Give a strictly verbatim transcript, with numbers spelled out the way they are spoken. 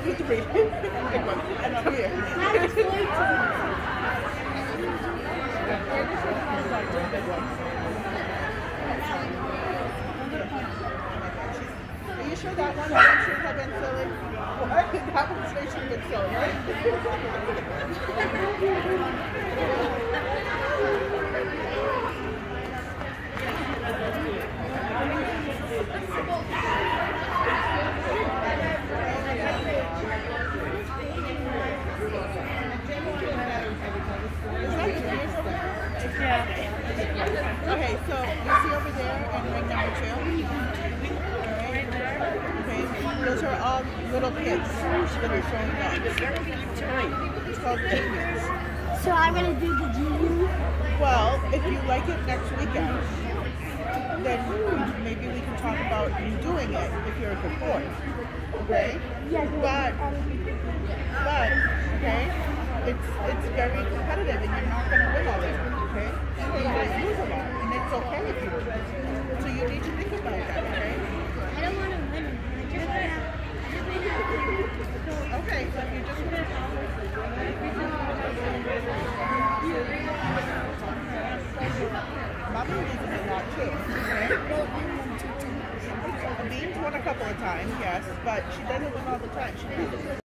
twelve to three. Big one. And up here. Are you sure that one should have been silly? What? That one should have been silly, right? Yeah. Okay, so you see over there in ring number two? Right there. Okay, those are all little kids that are showing up. It's called juniors. So I'm gonna do the junior. Well, if you like it next weekend, then maybe we can talk about you doing it if you're a good boy. Okay? Yes. But, but, okay, it's it's very competitive and you're not going to win all the time, okay? And you might lose a lot, and it's okay if you lose. So you need to think about that, okay? I don't want to win. I just want to. Okay, so you just want to. Mommy needs a lot too, okay? Beans won a couple of times, yes, but she doesn't win all the time. She